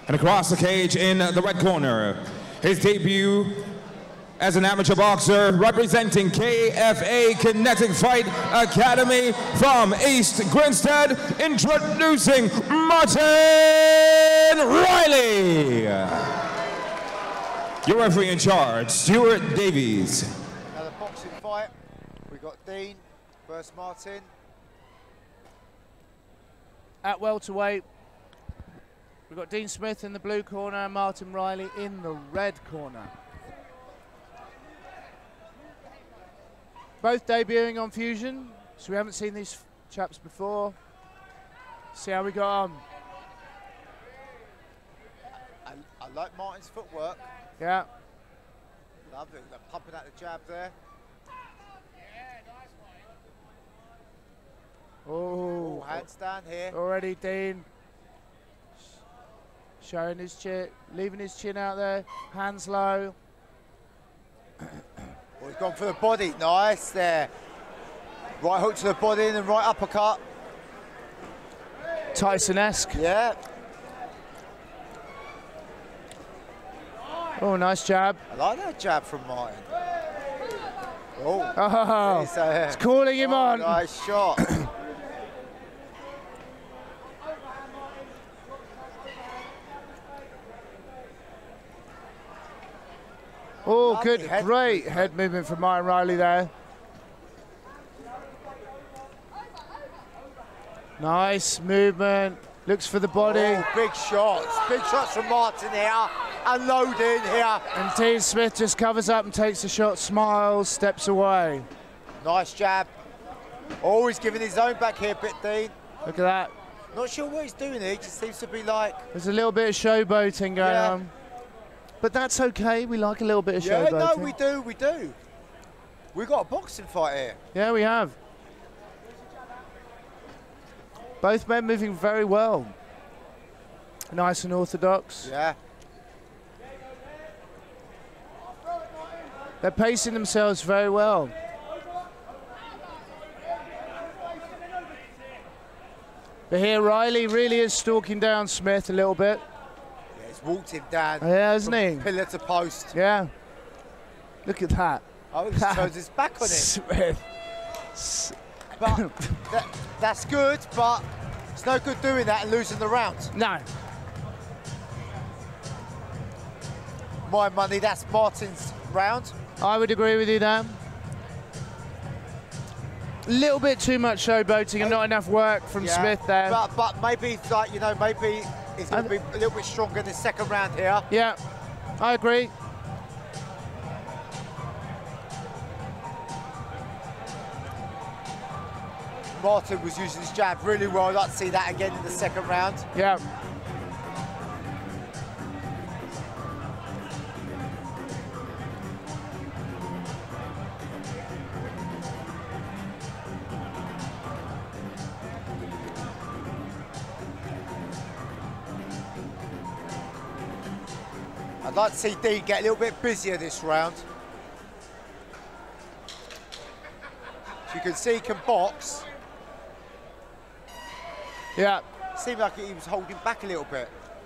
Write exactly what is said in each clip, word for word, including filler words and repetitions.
And across the cage in the red corner, his debut as an amateur boxer representing K F A Kinetic Fight Academy from East Grinstead, introducing Martin Riley. Your referee in charge, Stuart Davies. Another boxing fight. We've got Dean versus Martin. At welterweight, we've got Dean Smith in the blue corner and Martin Riley in the red corner. Both debuting on Fusion, so we haven't seen these chaps before. See how we got on. I, I like Martin's footwork. Yeah. Love it. They're pumping out the jab there. Oh, handstand here. Already Dean showing his chin, leaving his chin out there, hands low. Well, he's gone for the body. Nice there. Right hook to the body and then right uppercut. Tyson-esque. Yeah. Oh, nice jab. I like that jab from Martin. Oh, oh he's, uh, it's calling him oh, on. Nice shot. Oh, Lovely good, head great movement. head movement from Martin Riley there. Nice movement. Looks for the body. Oh, big shots. Big shots from Martin here. Unloading here. And Dean Smith just covers up and takes a shot, smiles, steps away. Nice jab. Always giving his own back here, bit Dean. Look at that. Not sure what he's doing here. He just seems to be like... There's a little bit of showboating going Yeah. on. But that's okay. We like a little bit of Yeah, showboating. no, we do, we do. We got a boxing fight here. Yeah, we have. Both men moving very well. Nice and orthodox. Yeah. They're pacing themselves very well. But here Riley really is stalking down Smith a little bit. Yeah, he's walked him down. Yeah, hasn't from he? Pillar to post. Yeah. Look at that. Oh, he just turns his back on it. Smith. But that, that's good, but it's no good doing that and losing the round. No. My money, that's Martin's round. I would agree with you there. A little bit too much showboating and not enough work from Yeah, Smith there. But, but maybe, like, you know, maybe he's going to be a little bit stronger in the second round here. Yeah, I agree. Martin was using his jab really well. I'd like to see that again in the second round. Yeah. I'd like to see Dean get a little bit busier this round. As you can see, he can box. Yeah. Seemed like he was holding back a little bit.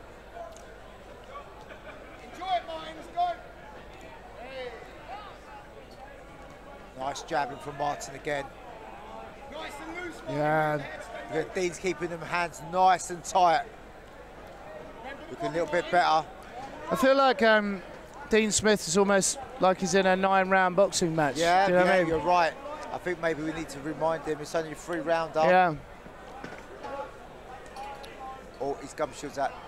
Enjoy it, Martin, let's go. Nice jabbing from Martin again. Nice and loose, Martin. Yeah. Yeah, Dean's keeping them hands nice and tight. Looking a little bit better. I feel like um, Dean Smith is almost like he's in a nine-round boxing match. Yeah, Do you know yeah, what I mean? you're right. I think maybe we need to remind him it's only a three-rounder. Yeah. Or his gumshoes out.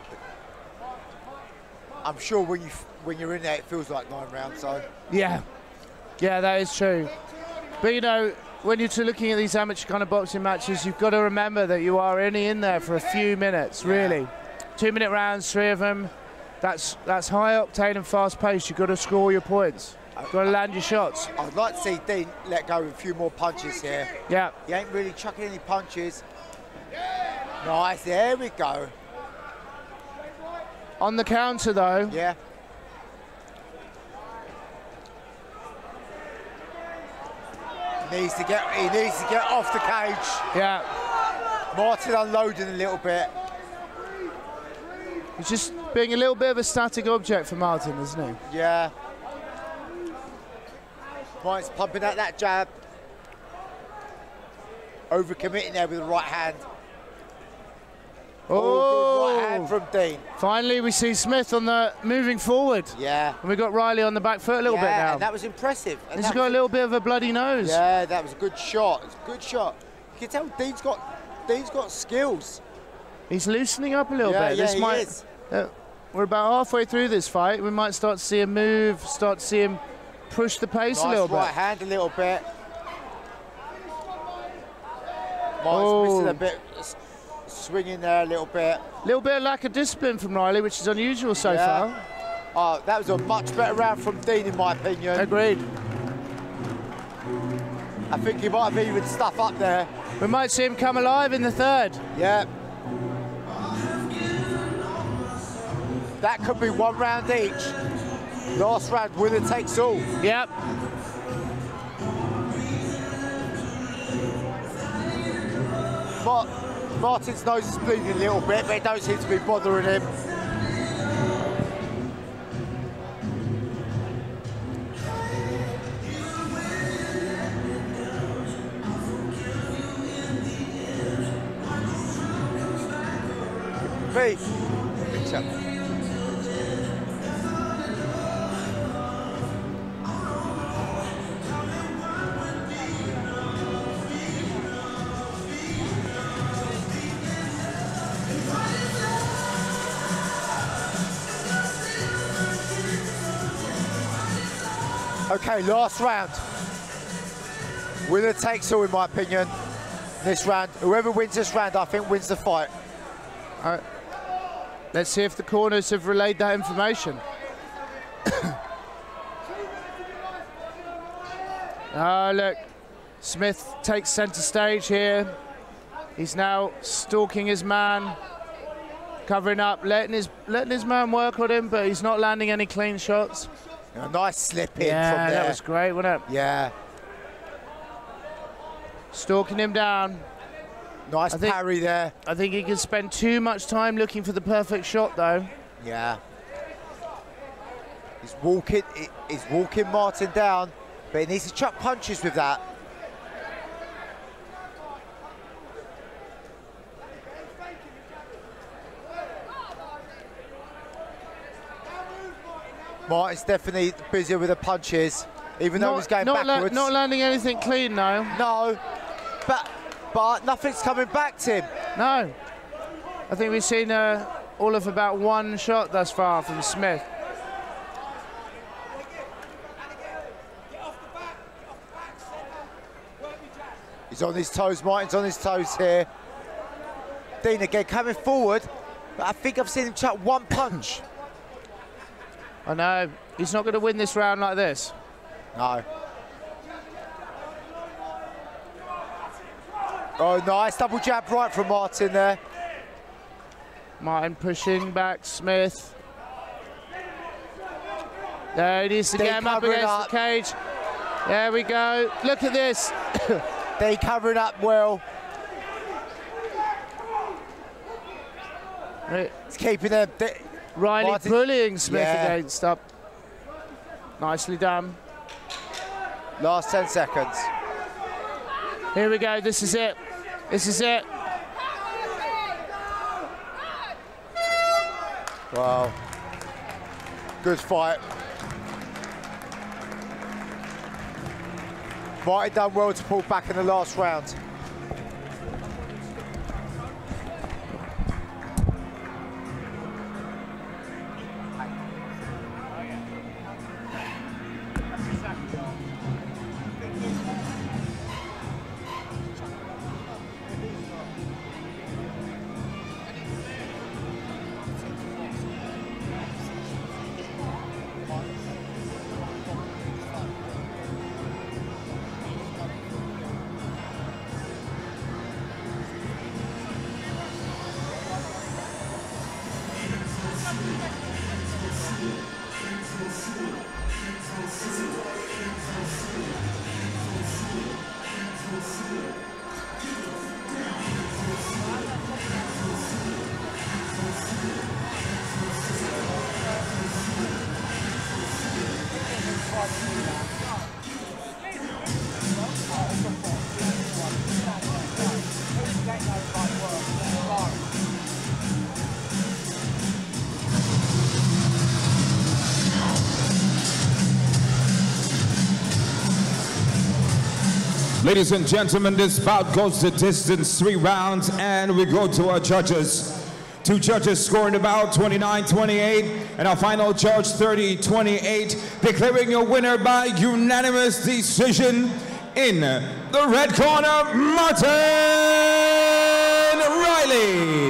I'm sure when you when you're in there, it feels like nine rounds. So Yeah. Yeah, that is true. But you know, when you're looking at these amateur kind of boxing matches, you've got to remember that you are only in there for a few minutes, really. Two-minute rounds, three of them. That's that's high octane and fast paced. You've got to score your points. You've got to land your shots. I'd like to see Dean let go of a few more punches here. Yeah. He ain't really chucking any punches. Nice, there we go. On the counter, though. Yeah. Needs to get he needs to get off the cage. Yeah. Martin unloading a little bit. He's just being a little bit of a static object for Martin, isn't he? Yeah. Martin's pumping out that jab. Overcommitting there with the right hand. Oh, oh, good right hand from Dean. Finally, we see Smith on the moving forward. Yeah. And we got Riley on the back foot a little yeah, bit now. And that was impressive. And He's got a little bit of a bloody nose. Yeah, that was a good shot. It's a good shot. You can tell Dean's got Dean's got skills. He's loosening up a little yeah, bit. Yeah, this he might, is. Uh, we're about halfway through this fight. We might start to see him move, start to see him push the pace nice a little right bit. hand a little bit. Martin's Oh. missing a bit, swinging there a little bit. A little bit of lack of discipline from Riley, which is unusual so Yeah. far. Oh, that was a much better round from Dean, in my opinion. Agreed. I think he might have even stuff up there. We might see him come alive in the third. Yeah. That could be one round each. Last round, winner takes all. Yep. But Martin's nose is bleeding a little bit, but it don't seem to be bothering him. Pete. Okay, last round. Winner takes all, in my opinion. This round, whoever wins this round, I think wins the fight. All right. Let's see if the corners have relayed that information. Ah, look. Smith takes centre stage here. He's now stalking his man, covering up, letting his letting his man work on him, but he's not landing any clean shots. A nice slip in Yeah, from there. that was great, wasn't it? Yeah. Stalking him down. Nice I think- parry there. I think he can spend too much time looking for the perfect shot, though. Yeah. He's walking, he- he's walking Martin down, but he needs to chuck punches with that. Martin's definitely busier with the punches, even though he's going not la- backwards. not landing anything clean, though. No, but but nothing's coming back to him. No. I think we've seen uh, all of about one shot thus far from Smith. He's on his toes, Martin's on his toes here. Dean again coming forward, but I think I've seen him chuck one punch. I know. He's not going to win this round like this. No. Oh, nice double jab right from Martin there. Martin pushing back Smith. There he needs to Dean get him up covering against up. the cage. There we go. Look at this. They covering up well. Right. It's keeping them. They, Riley Martin- bullying Smith Yeah. against up. Nicely done. last ten seconds. Here we go. This is it. This is it. Wow. Good fight. Martin done well to pull back in the last round. Ladies and gentlemen, this bout goes the distance, three rounds, and we go to our judges. Two judges scoring about twenty-nine twenty-eight, and our final judge thirty twenty-eight, declaring your winner by unanimous decision in the red corner, Martin Riley.